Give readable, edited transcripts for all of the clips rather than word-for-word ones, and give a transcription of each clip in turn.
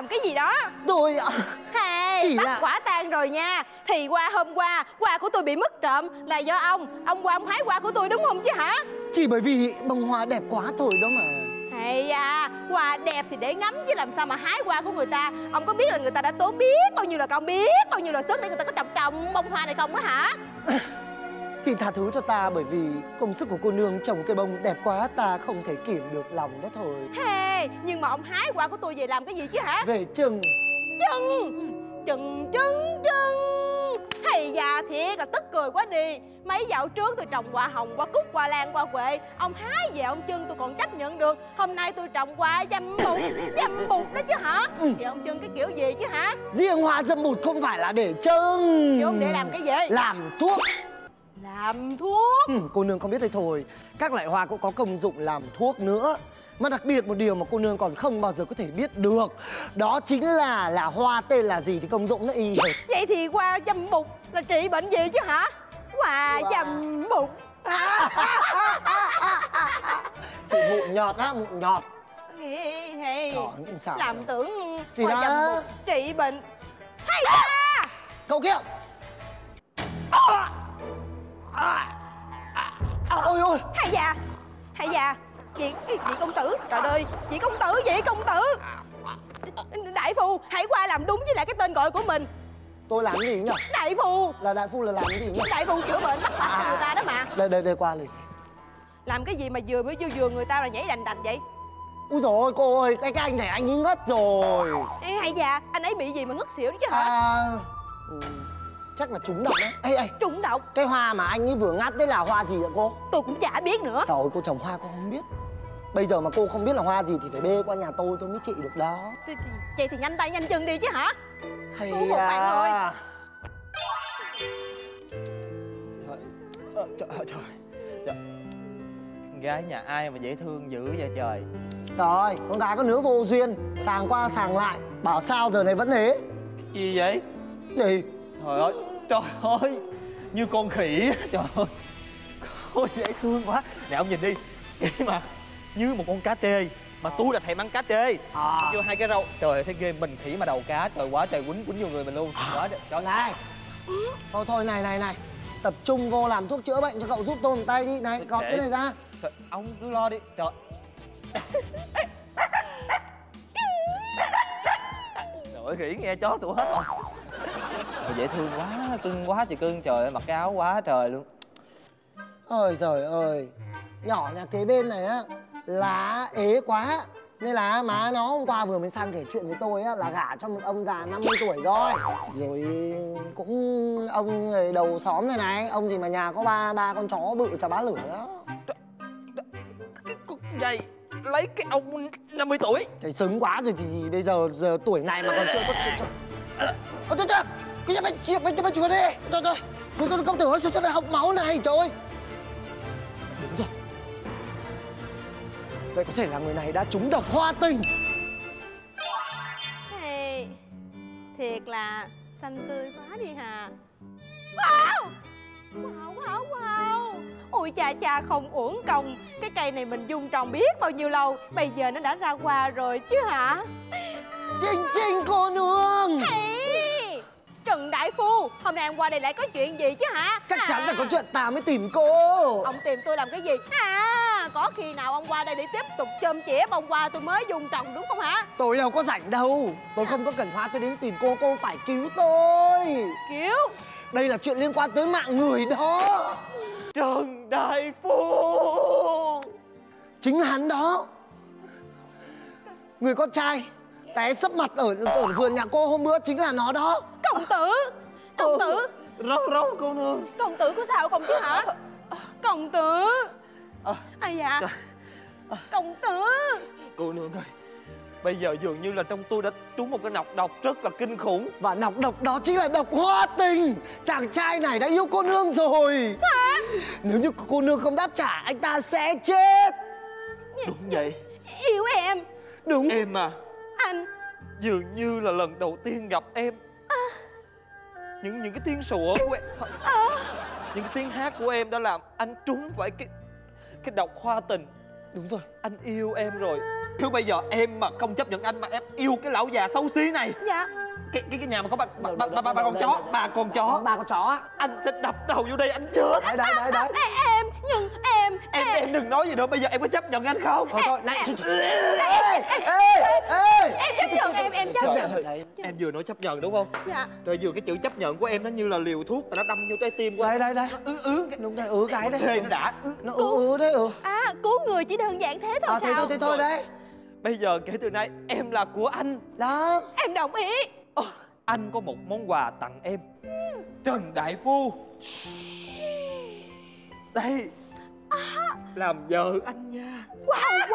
làm cái gì đó? Tôi ạ. Hey, bắt quả tang rồi nha. Thì hôm qua hoa của tôi bị mất trộm là do ông qua ông hái hoa của tôi đúng không chứ hả? Chỉ bởi vì bông hoa đẹp quá thôi đó mà. Hay da, hoa đẹp thì để ngắm chứ làm sao mà hái hoa của người ta. Ông có biết là người ta đã tốn biết bao nhiêu là công, biết bao nhiêu là sức để người ta có trồng bông hoa này không á hả? Xin tha thứ cho ta, bởi vì công sức của cô nương trồng cây bông đẹp quá, ta không thể kiểm được lòng đó thôi. Hey, nhưng mà ông hái hoa của tôi về làm cái gì chứ hả? Về chừng. Chừng. Hay da, thiệt là tức cười quá đi. Mấy dạo trước tôi trồng hoa hồng, hoa cúc, hoa lan, hoa huệ, ông hái về ông Trưng tôi còn chấp nhận được. Hôm nay tôi trồng hoa dâm bụt đó chứ hả? Thì ông Trưng cái kiểu gì chứ hả? Riêng hoa dâm bụt không phải là để trưng. Chứ ông để làm cái gì? Làm thuốc. Làm thuốc? Cô nương không biết đây thôi, các loại hoa cũng có công dụng làm thuốc nữa. Mà đặc biệt một điều mà cô nương còn không bao giờ có thể biết được, đó chính là hoa tên là gì thì công dụng nó y hệt. Vậy thì hoa dâm bụt là trị bệnh gì chứ hả? Hoa dâm bụt. Chị mụn nhọt á, mụn nhọt. Hey. Làm tưởng thì hoa đó dâm bụt trị bệnh. Hay da! Cậu kia. Ôi ôi. Hay da. Vị công tử, trời ơi, vị công tử. Đại phu, hãy qua làm đúng với lại cái tên gọi của mình. Tôi làm cái gì nhỉ? Đại phu. Đại phu là làm cái gì nhỉ? Đại phu chữa bệnh mắc bệnh cho người ta đó mà. Đây qua liền. Làm cái gì mà vừa mới vô giường người ta là nhảy đành vậy? Úi dồi ôi cô ơi, cái anh này anh ấy ngất rồi. Ê, hay da, anh ấy bị gì mà ngất xỉu chứ hả? Chắc là trúng độc đấy. Ê, trúng độc? Cái hoa mà anh ấy vừa ngắt đấy là hoa gì vậy cô? Tôi cũng chả biết nữa. Trời ơi, cô trồng hoa cô không biết. Bây giờ mà cô không biết là hoa gì thì phải bê qua nhà tôi mới trị được đó. Vậy thì nhanh tay nhanh chân đi chứ hả? Hay một bạn thôi. Trời. Gái nhà ai mà dễ thương dữ vậy trời. Trời, con gái con nứa vô duyên, sàng qua sàng lại, bảo sao giờ này vẫn ế. Gì vậy? Gì? Trời ơi, như con khỉ. Trời ơi, ôi dễ thương quá. Nè ông nhìn đi, vậy mà như một con cá trê. Mà tôi là thèm ăn cá trê. Chưa hai cái râu. Trời ơi, thấy ghê, mình khỉ mà đầu cá. Trời quá trời, quýnh vô người mình luôn. Quá trời. Này. Thôi này. Tập trung vô làm thuốc chữa bệnh cho cậu, giúp tôi một tay đi. Này, gọt cái này ra. Trời, ông cứ lo đi. Trời. Trời ơi, khỉ nghe chó sủa hết rồi. Dễ thương quá, cưng quá trời cưng. Trời ơi, mặc cái áo quá trời luôn. Ôi trời ơi, nhỏ nhà kế bên này á là ế quá, nên là má nó hôm qua vừa mới sang kể chuyện với tôi á là gả cho một ông già 50 tuổi rồi. Rồi cũng ông người đầu xóm này, ông gì mà nhà có ba con chó bự chà bá lửa đó. Cái con này lấy cái ông 50 tuổi. Thì xứng quá rồi thì gì, bây giờ tuổi này mà còn chưa có chuyện. Ôi trời, cái nhà mày chừa đi. Trời, tôi công tử ơi, tôi học máu này, trời ơi. Đúng rồi. Vậy có thể là người này đã trúng độc hoa tình. Hey, thiệt là xanh tươi quá đi hà. Wow. Ôi cha không uổng công. Cái cây này mình dung trồng biết bao nhiêu lâu, bây giờ nó đã ra hoa rồi chứ hả? Trinh cô nương. Hey, Trần đại phu, hôm nay em qua đây lại có chuyện gì chứ hả? Chắc chắn là có chuyện ta mới tìm cô. Ông tìm tôi làm cái gì? Có khi nào ông qua đây để tiếp tục chôm chĩa bông hoa tôi mới dung trồng đúng không hả? Tôi đâu có rảnh đâu. Tôi không có cần hoa, tôi đến tìm cô phải cứu tôi. Cứu? Đây là chuyện liên quan tới mạng người đó. Trần đại phu. Chính là hắn đó. Người con trai té sấp mặt ở vườn nhà cô hôm bữa chính là nó đó. Công tử. Râu cô nương. Công tử có sao không chứ hả? Công tử. Ai dạ? Công tử. Cô nương ơi, bây giờ dường như là trong tôi đã trúng một cái nọc độc rất là kinh khủng. Và nọc độc đó chính là độc hoa tình. Chàng trai này đã yêu cô nương rồi. Nếu như cô nương không đáp trả, anh ta sẽ chết. Đúng vậy. Yêu em. Đúng. Em à. Anh. Dường như là lần đầu tiên gặp em. Những cái tiếng sủa của em, những cái tiếng hát của em đã làm anh trúng phải cái độc hoa tình. Đúng rồi. Anh yêu em rồi. Nếu bây giờ em mà không chấp nhận anh mà em yêu cái lão già xấu xí này, Dạ. cái nhà mà có bà con chó, bà con chó, Bà con chó á. anh sẽ đập đầu vô đây anh chết. Đấy. Em, nhưng Em đừng nói gì nữa, bây giờ em có chấp nhận anh không? Thôi này. em chấp nhận, em chấp nhận. Em vừa nói chấp nhận đúng không? Dạ. Rồi vừa cái chữ chấp nhận của em nó như là liều thuốc mà nó đâm vô trái tim của anh. Đây. Đúng rồi, cái đấy. Thề nó đã. Nó đấy. À, cứu người chỉ đơn giản thế thôi sao? Thế thôi đấy. Bây giờ kể từ nay em là của anh. Đó. Em đồng ý. Anh có một món quà tặng em. Trần Đại Phu. Đây. Làm vợ anh nha. Wow.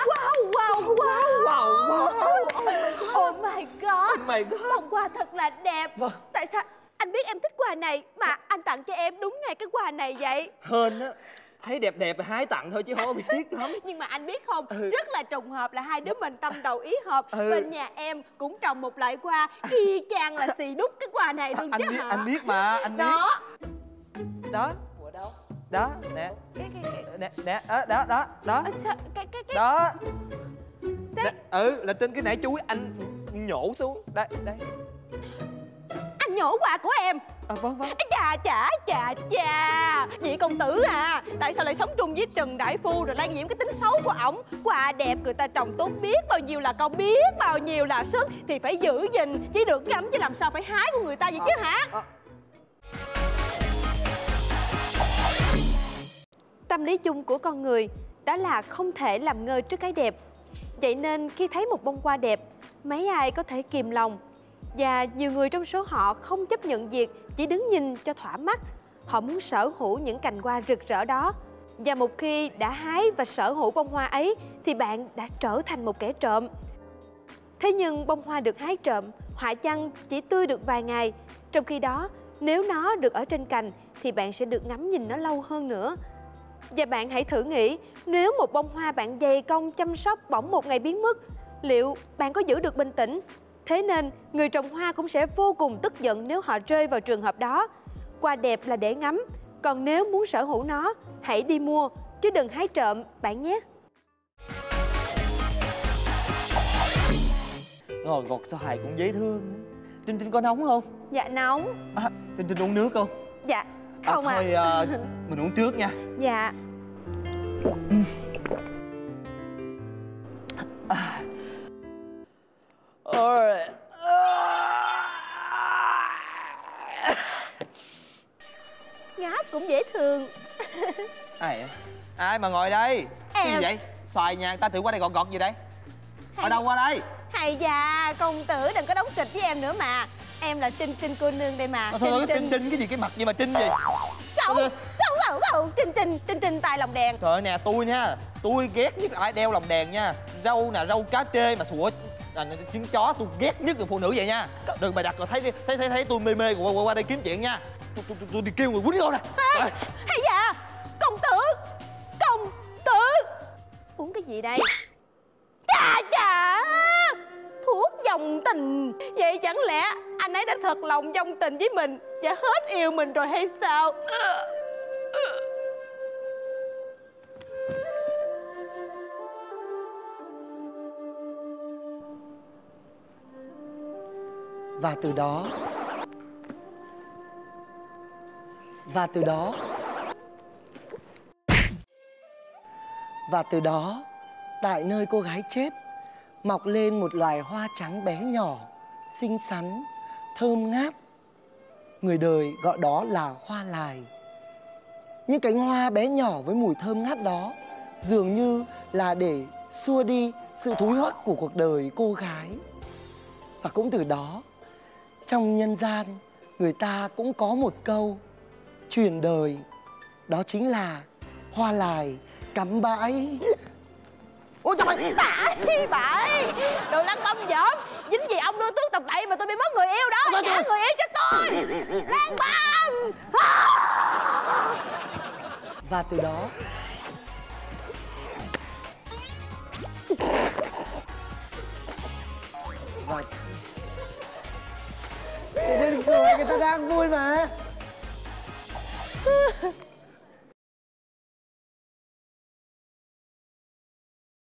Oh my god. Món quà thật là đẹp. Vâng. Tại sao anh biết em thích quà này mà anh tặng cho em đúng ngày cái quà này vậy? Hên á, thấy đẹp hái tặng thôi chứ không biết lắm. Nhưng mà anh biết không, rất là trùng hợp là hai đứa mình tâm đầu ý hợp. Bên nhà em cũng trồng một loại hoa y chang là xì đúc cái quà này luôn chứ hả? Anh biết mà, anh biết. Đó. Của đâu? Đó, nè. Nè, đó. Sao? Cái Đó. Là trên cái nải chuối anh nhổ xuống. Đây. anh nhổ quà của em. Vâng. Chà. Vị công tử à, tại sao lại sống chung với Trần Đại Phu rồi lan nhiễm cái tính xấu của ổng? Quà đẹp người ta trồng tốt biết bao nhiêu là công, biết bao nhiêu là sức thì phải giữ gìn, chỉ được ngắm chứ làm sao phải hái của người ta vậy chứ hả? Tâm lý chung của con người đó là không thể làm ngơ trước cái đẹp. Vậy nên khi thấy một bông hoa đẹp, mấy ai có thể kìm lòng. Và nhiều người trong số họ không chấp nhận việc chỉ đứng nhìn cho thỏa mắt. Họ muốn sở hữu những cành hoa rực rỡ đó. Và một khi đã hái và sở hữu bông hoa ấy thì bạn đã trở thành một kẻ trộm. Thế nhưng bông hoa được hái trộm, họa chăng chỉ tươi được vài ngày. Trong khi đó, nếu nó được ở trên cành thì bạn sẽ được ngắm nhìn nó lâu hơn nữa. Và bạn hãy thử nghĩ, nếu một bông hoa bạn dày công chăm sóc bỗng một ngày biến mất, liệu bạn có giữ được bình tĩnh? Thế nên, người trồng hoa cũng sẽ vô cùng tức giận nếu họ rơi vào trường hợp đó. Hoa đẹp là để ngắm, còn nếu muốn sở hữu nó, hãy đi mua, chứ đừng hái trộm bạn nhé. Ngọt sao hài cũng dễ thương. Trinh có nóng không? Dạ nóng. Trinh uống nước không? Dạ không thôi mình uống trước nha. Dạ. Ngáp cũng dễ thương. Ai mà ngồi đây? Cái gì Em. vậy? Xoài nhà người ta tự qua đây gọt gì đây? Ở đâu qua đây? Hay da, công tử đừng có đóng kịch với em nữa mà. Em là Trinh cô nương đây mà. Thôi Trinh cái gì, cái mặt gì mà Trinh gì? Cậu Trinh tay lòng đèn. Trời ơi nè, tôi nha, tôi ghét nhất là ai đeo lòng đèn nha. Râu nè, râu cá trê mà sủa trứng chó, tôi ghét nhất là phụ nữ vậy nha. Đừng bày đặt rồi thấy tôi mê qua đây kiếm chuyện nha. Tôi đi kêu người quýnh con nè. Hay da, công tử uống cái gì đây? Chà, thuốc dòng tình. Vậy chẳng lẽ anh ấy đã thật lòng dòng tình với mình và hết yêu mình rồi hay sao? Và từ đó, tại nơi cô gái chết, mọc lên một loài hoa trắng bé nhỏ, xinh xắn, thơm ngát. Người đời gọi đó là hoa lài. Những cánh hoa bé nhỏ với mùi thơm ngát đó dường như là để xua đi sự thúi hoắc của cuộc đời cô gái. Và cũng từ đó, trong nhân gian, người ta cũng có một câu truyền đời. Đó chính là hoa lài cắm bãi. Ôi trời ơi, bà ơi, đồ lăng băm dởm. Dính gì ông đưa tước tập bậy mà tôi bị mất người yêu đó. Trả người yêu cho tôi. Lăng băm. Và từ đó, người ta đang vui mà.